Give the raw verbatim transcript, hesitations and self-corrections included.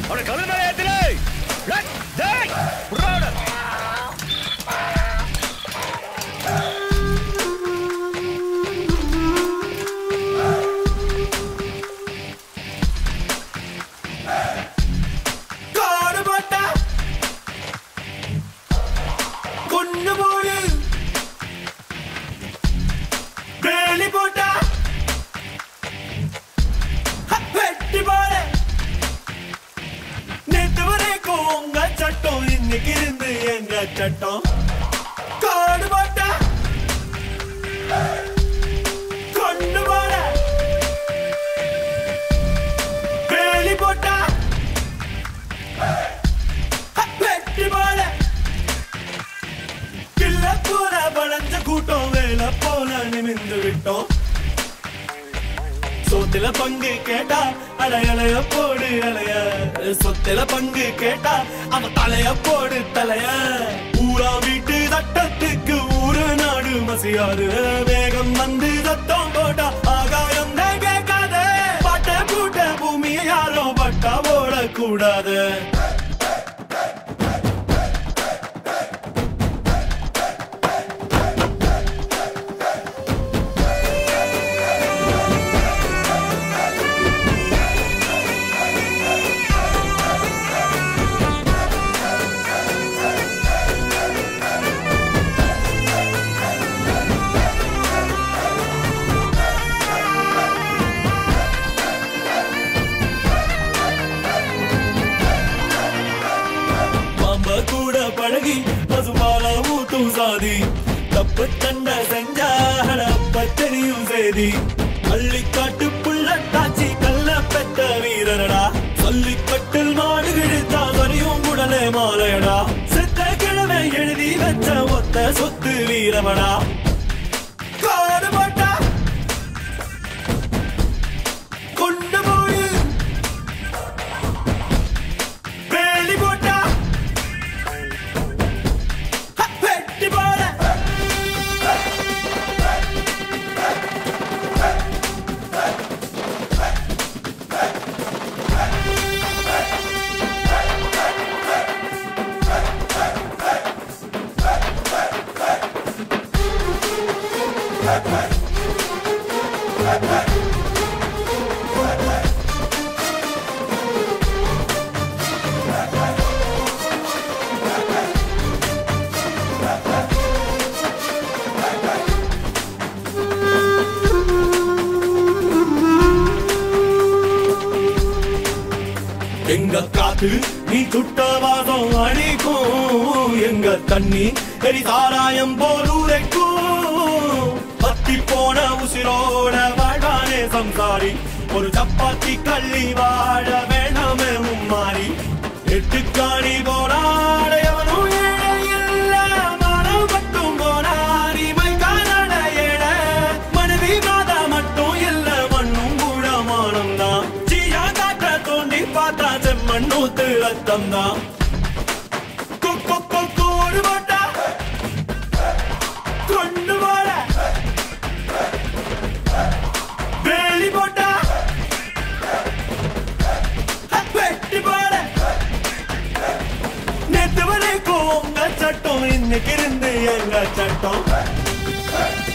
அவனை கவலை மேலே ஏத்திலே டேய் புறாட சட்டம் காடு போட்டா கொண்டு போற வேலி போட்டா வெட்டி போற கிள்ள போற வளைஞ்ச கூட்டம் வேலை போல நிமிந்து விட்டோம் சொத்துல பங்கு கேட்டா அலையலைய போடு அலைய சொத்துல பங்கு கேட்டா அவன் தலைய போடு தலைய ஊரா வீட்டு சட்டத்துக்கு ஊரு நாடு மசியாது வேகம் வந்து சத்தம் போட்டா ஆகாயம் கேட்காத பட்ட கூட்ட பூமியை யாரோ பட்டா போடக்கூடாது பழகி பசுபால ஊத்தும் சாதி தப்பு தண்ட செஞ்சாப்ப தெரியும் செய்தி அள்ளிக்காட்டு புள்ள தாச்சி கல்ல பெத்த வீரனடா சொல்லிக்கட்டில் மாடு கிழித்தா வரியும் உடனே மாலையடா செத்த கிழமை எழுதி வச்ச ஒத்த சொத்து வீரமடா காடு போட்டா கொண்டு போய் வேலி போட்டா எங்க காத்து நீ துட்டவாதம் அழிக்கும் எங்க தண்ணி எரி சாராயம் போல் உரைக்கும் பத்தி போன உசிரோட வாழ்வானே சம்சாரி ஒரு சப்பாத்தி கள்ளி வாழ வேணாமே மும்மாறி எட்டு காணி போனாடையவனும் இல்ல மனம் மட்டும் போனாரி மை காண ஏழ மனைவி மாதா மட்டும் இல்ல மண்ணும் கூட மானம் தான் ஜியா காட்ட தோண்டி பார்த்தா செம்மண் நூத்து ரத்தம் தான் கோடு போட்டா கொண்டு போற வேலி போட்டா வெட்டி போற நேத்து வரைக்கும் உங்க சட்டம் இன்னைக்கு இருந்து எங்க சட்டம்